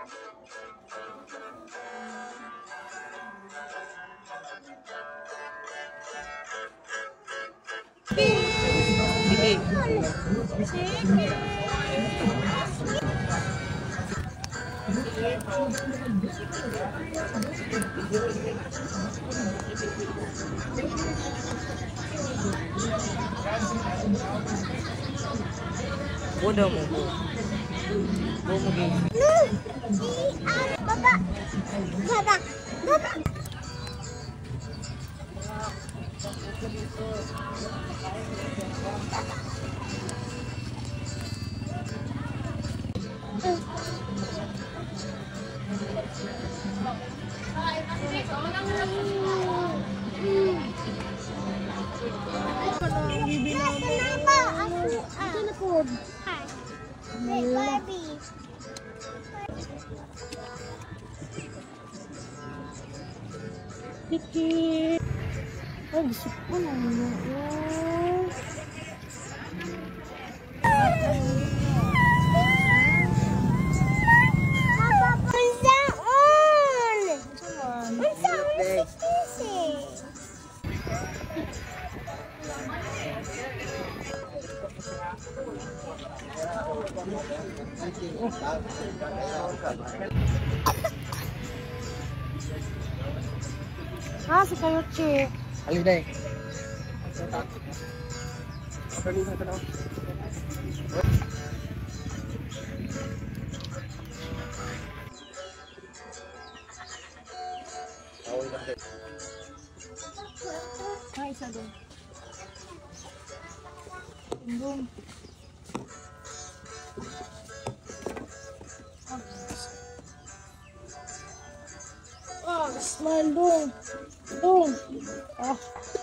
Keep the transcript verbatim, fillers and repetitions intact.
Sige. Bodoh mo. Bodoh mo guys. Baba. Baba. Baba. Kenapa aku ah? Wait, Barbie. Dikit. Oh, gusto ko na naman. Ah, si Kayuchi. Alin dai. Ah, isa doon. Doon. Ah, smile doon. Doon. Ah.